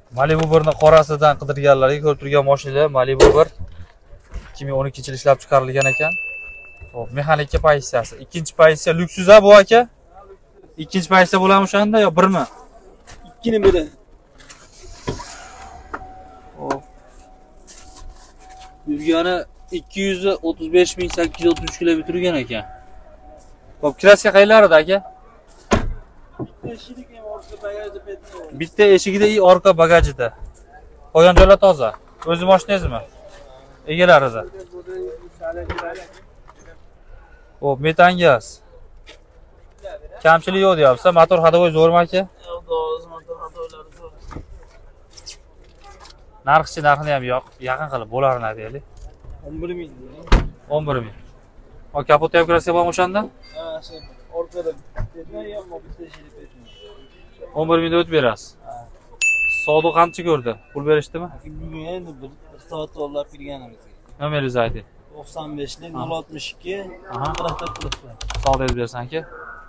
Malibu 1 qorasidan qidirganlarga ko'rib turgan mashina Malibu 1 2012-yil ishlab chiqarilgan ekan. Xo'p, mexanika pozitsiyasi. Ikkinchi pozitsiya Luxus bu aka. Ikkinchi pozitsiya bo'ladimi o'shanda yo birmi? Ikkini biri. Xo'p. Yurgani 235.833 kilometr yurgan ekan. Xo'p, kraska qayerlarda aka? Bitta eshigida и orqa bagajida. Qolgan joylar toza. O'zi mashinangizmi? Egalarida. Xo'p, metan gaz. Kamchilik yo'q deyapsiz. Motor hadovoy zo'rmi aka? Motor hadovoylari zo'r. Narxini ham yaqin qilib bo'larini deylik. 11.000. 11.000. O kapot ham kraska bormi o'shanda? Ha, orqada. Ketmay ham bitta eshik ketmay. 11.000 o'tib berasiz. Savdo qancha ko'rdi? Pul berishdimi? Bugun endi bir soat to'lab kirganimizga. Nomeringizni ayting. 95lik 062 44. Savdo etib bersan aka.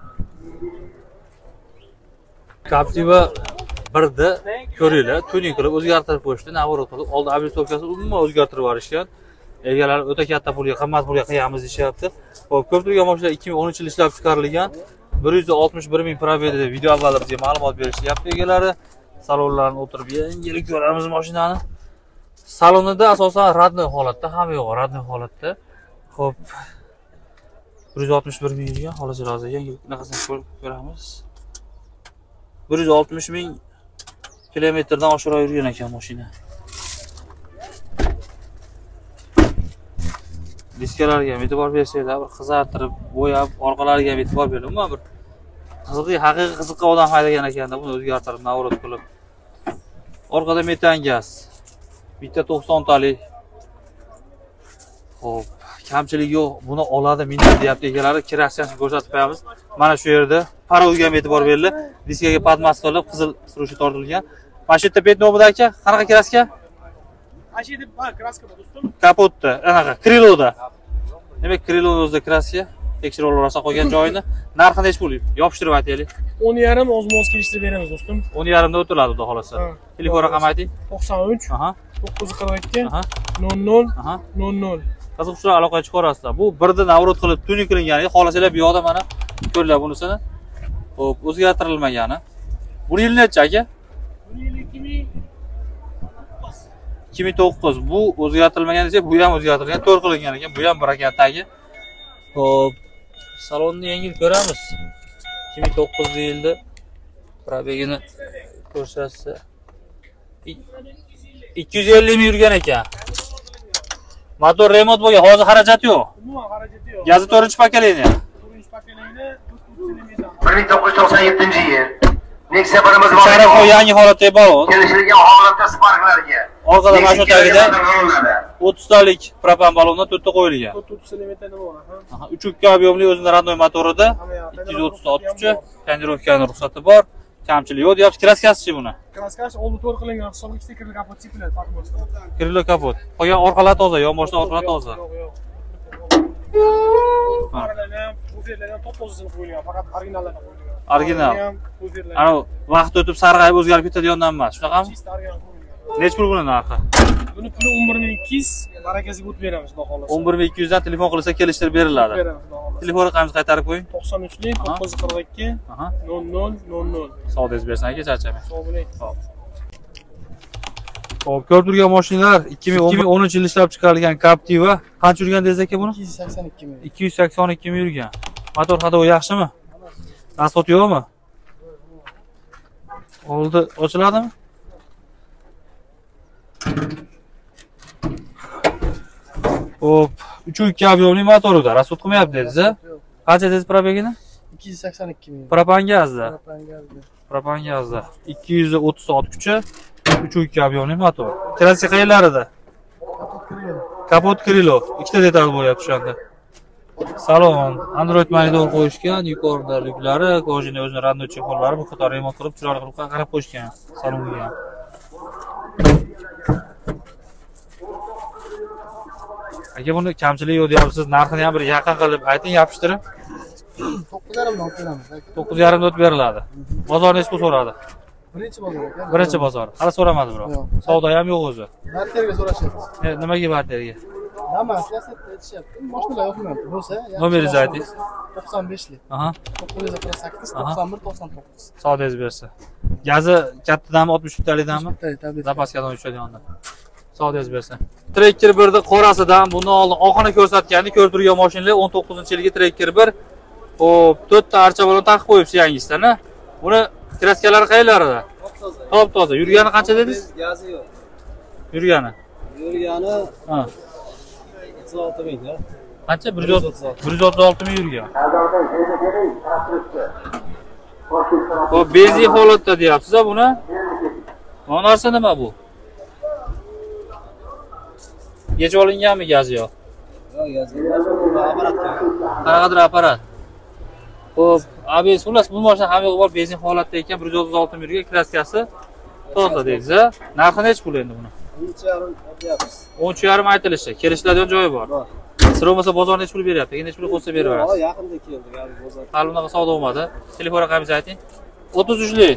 Captiva 1da ko'ringlar, tuning qilib o'zgartirib qo'yishdi, navorot qilib, oldi oblistovkasini umuman o'zgartirib yuborishgan. Egalar o'ta katta pulga, qimmat pulga qiyamiz deyapti. Xo'p, ko'p turgan mashina 2013-yil ishlab chiqarilgan. 161.000 probegda video avvalda bizga ma'lumot berishyapti egalari. Salonlarni o'tirib yangilik ko'ramiz mashinani. Salonida asosan radnoy holatda, hamma yo'q radnoy holatda. Xo'p. 161.000 yurgan, hozir yangi naqasini ko'ramiz. 160.000 kilometrdan oshiqroq yurgan ekan mashina. Diskalarga ham e'tibor bersanglar, bir qizartirib, bo'yab, orqalariga ham e'tibor bering. Umuman bir haqiqiy qiziqqa odam haydagan ekanda, buni o'zgartirib, navorot qilib. Orqada metan gaz. Bitta 90 talik. Xo'p, kamchilik yo'q. Buni oladi, minadi deyapti egalari. Kraskasini ko'rsatib qo'yamiz. Mana shu yerda parovga ham e'tibor beringlar. Diskaga padmas qilib, qizil strushi tortilgan. Mana shu yerda petnovida aka, qanaqa kraska? Ashidi, kraska bor do'stim. Kapotda, anaqa, kriloda. Demak, kriloning o'zida kraska. Tekshirib olasan qolgan joyini. Narxi necha pul? Yopishtirib aytaylik. 10.5 o'z kelishtirib beramiz do'stim. 10.5 da o'tiladi xudo xolasa. Telefon raqami ayting. 93 942 00 00. Qiziqchilar aloqaga chiqarasizlar. Bu birda navrot qilib tuning qilingan. Xohlasanglar bu yoqda mana ko'rlar bunisini. Xo'p, o'zgartirilmagani. Bu yil necha aka? Bu yil 2009. Bu o'zgartirilmagan desa, bu ham o'zgartirilgan, to'g'ri qilingan ekan. Bu ham barakatdagi. Xo'p, salonni yangi ko'ramiz. 2009-yilda probegini ko'rsatsa 250 ming yurgan ekan. Motor remont bo'lgan, hozir xarajat yo'q. Umuman xarajat yo'q. Gazi 4-pokoleniya. 4-pokoleniya 1997-yil. Nexia birimiz bor. Sharaf yangi holatdagi balon. Kelishilgan holatda Sparklarga. Orqada mana shu tagida 30 talik propan balondan 4 ta qo'yilgan. 4 elementda nima bor? Aha, 3.2 ob'yomli o'zining radnoy motorida 230 ot kuchi, tonirovkaning ruxsati bor. Kamchilik yo'q deyapsiz. Kraskasi-chi buni? Kraskasi oldi to'g'ri qilingan, hisobga ikkita krilo kapot chipiladi, farq bo'lsa. Krilo kapot. Qolgan orqalar toza, yon boshdan orqalar toza. Yo'q, yo'q. Orqalarga ham, bufetlarga ham top-tozasini qo'yilgan, faqat originallarni qo'yilgan. Original. Ana vaqt o'tib sarg'ayib o'zgarib ketadigandan emas. Shunaqami? Nech pul buni narxi? Buni puli 11.200, barakasiga o'tib beramiz, xudo xolasa. 11.200 dan telefon qilsa kelishtirib beriladi. Telefon raqamingizni qaytarib qo'ying. 93lik 942 00 00. Savdingiz bersin aka, charchamang. Sog' bo'ling. Xo'p, ko'rib turgan mashinalar 2013-yil ishlab chiqarilgan Captiva. Qancha yurgan dedingiz aka buni? 282 ming. 282 ming yurgan. Motor hadovi yaxshimi? Asfalt yo'qmi? Oldi ochiladimi? Hop, 3.2 ob'yomli motorida rasxod qilmayapti dedingiz-a? Qancha dedingiz probegini? 282 ming. Propan gazda. Propan gazda. 230 ot kuchi, 3.2 ob'yomli motor. Kraska qayerlarida? Kapot krilo. Ikkita detal bo'lyapti o'shanda. Salon Android monitor qo'yishgan, yuqorida lyuklari, kojini o'zining radnoy chexollari bu qator remont qilib, chiroyli qilib qarab qo'yishgan salonga. Aka buni kamchilik yo'q deyapsiz, narxini ham bir yaqin qilib ayting, yopishtirib. 9.5 dan beramiz. 9.5 dan o'tib beriladi. Bozor necha pul so'radi? Birinchi bozor aka. Birinchi bozor. Hali so'ramadi biroq. Yo'q. Savdo ham yo'q o'zi. Barterga so'rashyapti. Nimaga barterga? Damas'ga aytishyapti. Mashinalar yo'qmayapti. Bo'lsa, Nomeringizni ayting. 95 lik. Aha. 908 91 99. Savdongiz bersa. Gazi kattadami 60 litrdagimi? Tabii. Zapaskadan uchadi yonda. Savdongiz bersa. Trekker 1 qorasidan bundan oldin oxini ko'rsatgandi, ko'rib turgan mashinalar 19-yilgi Trekker 1. Xo'p, 4 ta archa bilan taqib qo'yibsiz yangisini. Buni kraskalari qayerlarida? Top toza. Yurgani qancha dedingiz? Gazi yo'q. Yurgani. Ha. 36 ming da. Qancha? 136 ming yurgan. Xo'p, benzin holatda deyapsiz-a buni? Bu narsa nima bu? Yechib olinganmi gazi yo'q? Yo'q, gazi yo'q. Apparatga. Qanaqadir apparat. Xo'p, ABS xullas bu mashina ham yo'q bor, benzin holatda ekan, 136 ming yurgan, kraskasi toza deysiz-a. Narxi necha pul endi buni? 13,5 aytyapmiz. 13,5 aytilishi. Kelishiladigan joyi bor. Sir bo'lmasa bozor necha pul beryapti? Necha pul qo'ysa beraverasiz? Yaqinda keldi, gazi bozor. Hali unaqa savdo bo'lmadi. Telefon raqamingizni ayting. 33lik.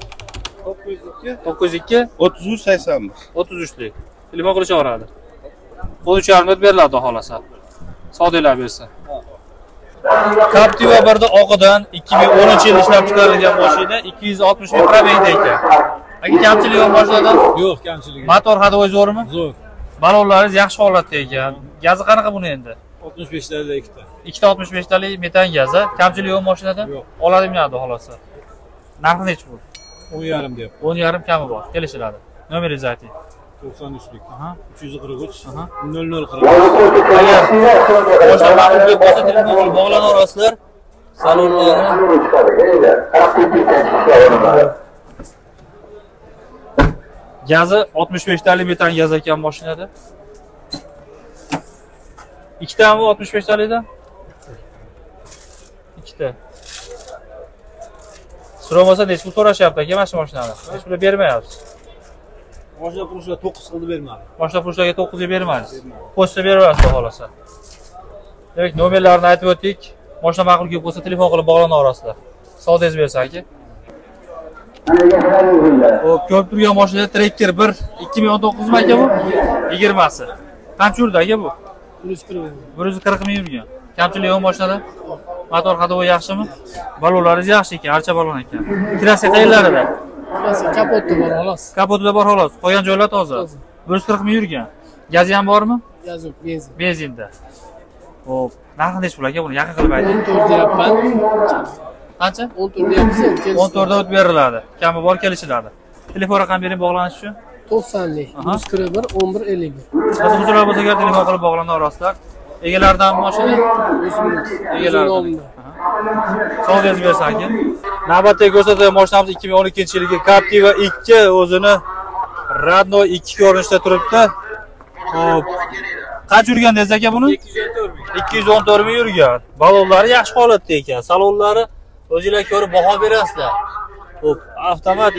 902 33 81. 33lik. Telefon qilishaveradi. 13,5 minut beriladi xohlasa. Savdolar bersa. Captiva 1da oqidan 2010-yil ishlab chiqarilgan mashina 260 ming probegda ekan. Aka kamchiligi yo'q mashinada? Yo'q, kamchiligi. Motor hadovoy zo'rmi? Zo'r. Ballonlaringiz yaxshi holatda ekan. Gazi qanaqa buni endi? 65 talik ikkita. Ikkita 65 talik metan gazi. Kamchiligi yo'q mashinada? Yo'q. Oladimyapti xohlasa. Narxi necha pul? 10,5 deyapti. 10,5 kami bor. Kelishiladi. Nomeringizni ayting. 93lik. Aha. 343. Aha. 0040. Agar boshqa ma'lumotlar bo'lsa telefon qilib bog'lanaverasizlar. Salonlarni gazi 65 talik metan gaz ekan mashinada. Ikkitami 65 talikdan? Ikkita. So'ramasa necha pul so'rashyapti aka mana shu mashinani? Hech pul bermayapsiz. Mashina pulishlar 9 qildi bermadi. Mashina pulishlarga 9 ga bermadingiz. Pochta beraverasiz xohlasa. Demak, nomerlarini aytib o'tdik. Mashina ma'qul kelib qolsa telefon qilib bog'lanaverasizlar. Savdongizni bersa aka. Xo'p, ko'rib turgan mashina Trekker 1 2019 mi aka bu? 20si. Qancha yurdi aka bu? 140 ming yurgan. Kamchiligi yo'q mashinada? Motor hadovoy yaxshimi? Ballonlaringiz yaxshi ekan, archa ballon ekan. Kraska qayerlarida? Kapotda bor xolos. Kapotida bor xolos. Qolgan joylar toza. 140 ming yurgan. Gazi ham bormi? Gaz yo'q, benzin. Benzinda. Xo'p, narxi necha pul aka buni? Yaqin qilib ayting. 14 deyapman. Qancha? 14 deyapsiz. 14 da o'tib beriladi. Kami bor kelishiladi. Telefon raqam bering bog'lanish uchun. 90lik. 141 11 51. Qiziquvchilar bo'lsa agar telefon qilib bog'lanaverasizlar. Egalaridan mashina? Egalaridan. Savdongizni bersa aka. Navbatdagi ko'rsatgan mashinamiz 2012-yilgi Captiva 2 o'zini Radno 2 ko'rinishda turibdi. Xo'p. Qancha yurgan dedingiz aka buni? 214 ming yurgan. Ballonlari yaxshi holatda ekan. Salonlari o'zingizlar ko'rib baho berasizlar. Xo'p, avtomat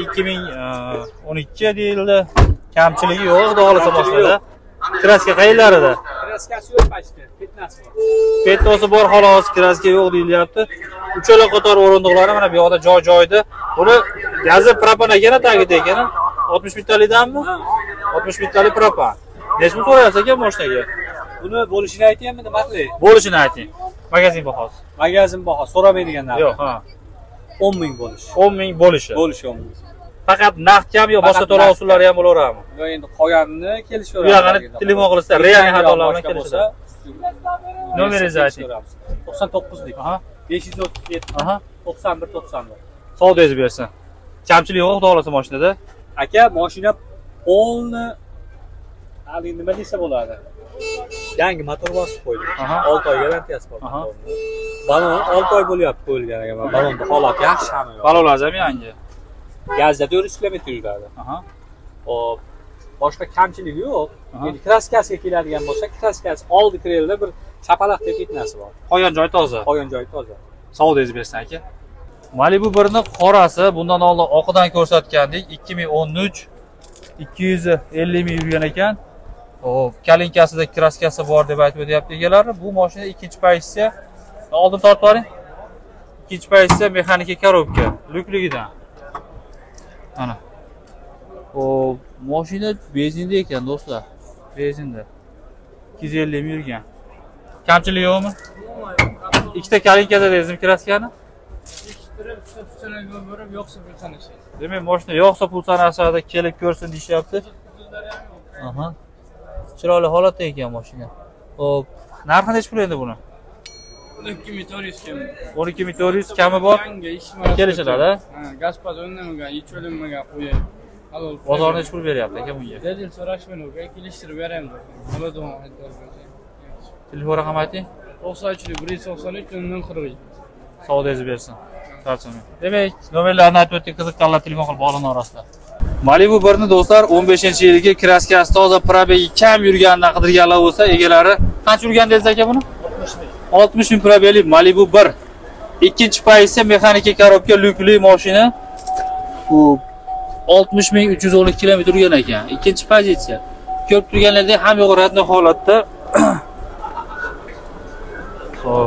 2012 deyildi. Kamchiligi yo'q, xudo xolasa mashinada. Kraska qayerlarida? Kraskasi yo'q pashti, fitnasi bor. Petnosi bor xolos, kraska yo'q deyilyapti. Uchala qator o'rindiqlari mana bu yoqda joy-joyda. Buni gazi propan ekan tagida ekan. 60 bittalikdanmi? 60 bittalik propan. Necha pul so'rayapsiz aka mashinaga? Buni bo'lishini aytaymi, nima qilay? Bo'lishini ayting. Magazin bahosi. Magazin baho so'ramaydigan narx. Yo'q, ha. 10 ming bo'lish. 10 ming bo'lishi. Bo'lishi 10 ming. Faqat naqd kam yo boshqa to'lov usullari ham bo'laveradimi? Yo endi qolganini kelishaveramiz. Bu yoqni telefon qilsa, real xatolar bilan kelishadi. Nomeringizni ayting. 99lik. Aha. 537. Aha. 91 91. Savdongizni bersin. Kamchilik yo'q, xudo xolasa mashinada. Aka, mashina polni hali nima desa bo'ladi? Yangi motor bosib qo'ydik. 6 oy garantiyasi bor. Balon 6 oy bo'lyapti qo'yilgan ekan. Balonning holati yaxshi ham. Ballonlar ham yangi. Gazda 400 kilometr yuradi. Aha. Hop. Boshqa kamchiligi yo'q. Endi kraskasiga keladigan bo'lsa, kraskasi oldi krelda bir chapalaqdek fitnasi bor. Qolgan joy toza. Qolgan joyi toza. Savdongizni bersin aka. Malibu 1 ni qorasi bundan oldin oqidan ko'rsatgandik. 2013 250 ming yurgan ekan. Hop, kalinkasida kraskasi bor deb aytib o'tyapti egalari. Bu mashina ikkinchi pozitsiya. Oldin tortib oling. Ikkinchi pozitsiya mexanika korobka, lyukligidan. Ana. O mashina benzinda ekan do'stlar. Benzinda. 250 ming yurgan. Kamchilik yo'qmi? Ikkita kalinkada dedim kraskani. Demak, mashina yo'qsa pul sanashadi, kelib ko'rsin deyapti. Aha. Chiroyli holatda ekan mashina. Xo'p, narxi necha pul endi buni? 12.400 kami. 12.400 kami bor. Kelishadi, ha? Gaz pas o'rnamagan, hech o'linmagan qo'yay. Halol. Bozorda necha pul beryapti aka bunga? Dadil so'rashmang, kelishtirib beramiz. Bo'ladi. Telefon raqami ayting. 93 193 40. Savdoyingizni bersin. Charchamayman. Demak, nomerlarni aytib o'tdik, qiziqqanlar telefon qilib bog'lana olasizlar. Malibu 1 ni do'stlar 15-yilgi kraskasi toza, probegi kam yurgandan qidirganlar bo'lsa, egalari qancha yurgan dedingiz aka buni? 60 ming probegli Malibu 1. Ikkinchi pozitsiya mexanika korobka lyukli mashina. Bu 60.312 kilometr yurgan ekan. Ikkinchi pozitsiya. Ko'p turganlarda ham yo'q radni holatda. Xo'p.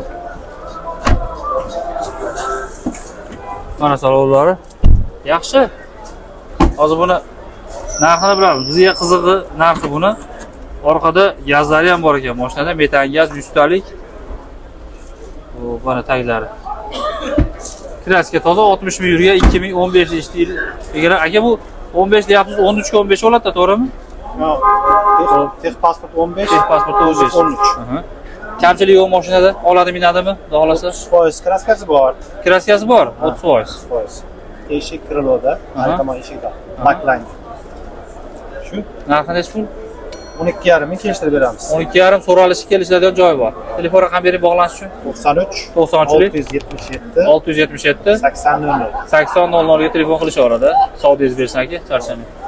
Mana salonlari yaxshi. Hozir buni narxini bilamiz. Bizga qizig'i narxi buni. Orqada gazlari ham bor ekan. Mashinada metan gaz 100 talik. Bu mana taglari. Kraska toza 60 ming yurgan 2015 yil. Egalar aka bu 15 deyapsiz, 13 ga 15 bo'ladi, to'g'rimi? Yo'q. Texpasport 15, Texpasport 13. Kamchilik yo'q mashinada, oladi minadimi, xudo xolasa? 30% kraskasi bor. Kraskasi bor, 30%. 30%. Eshik kriloda, aytama eshikda. Backline. Shu Narxi necha pul? 12.5 ming kelishtirib beramiz. 12.5 so'ralishi kelishadigan joyi bor. Telefon raqami berib bog'lanish uchun 93 93 677 677 80 00. 80 00 ga telefon qilishaveradi. Savdoyingizni bersin aka, charchamang.